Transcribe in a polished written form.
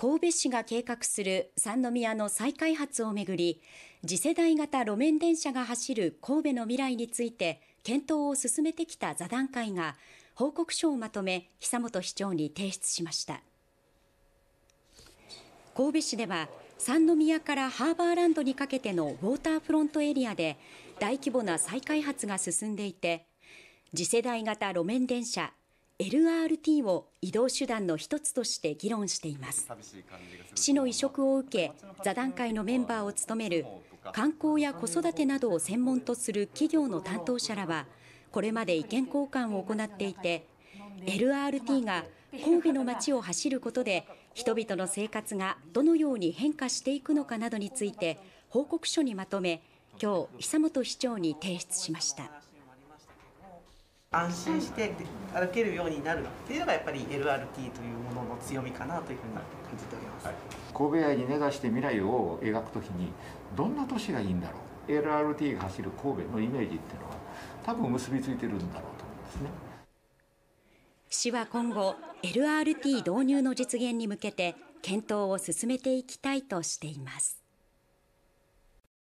神戸市が計画する三宮の再開発をめぐり、次世代型路面電車が走る神戸の未来について検討を進めてきた座談会が報告書をまとめ、久本市長に提出しました。神戸市では三宮からハーバーランドにかけてのウォーターフロントエリアで大規模な再開発が進んでいて、次世代型路面電車 LRT を移動手段の一つとして議論しています。市の委嘱を受け、座談会のメンバーを務める観光や子育てなどを専門とする企業の担当者らはこれまで意見交換を行っていて、 LRT が神戸の街を走ることで人々の生活がどのように変化していくのかなどについて報告書にまとめ、今日久本市長に提出しました。 安心して歩けるようになるっていうのがやっぱり LRT というものの強みかなというふうに感じております。 神戸愛に根ざして未来を描くときにどんな都市がいいんだろう、 LRT が走る神戸のイメージっていうのは多分結びついてるんだろうと思うんですね。 市は今後 LRT 導入の実現に向けて検討を進めていきたいとしています。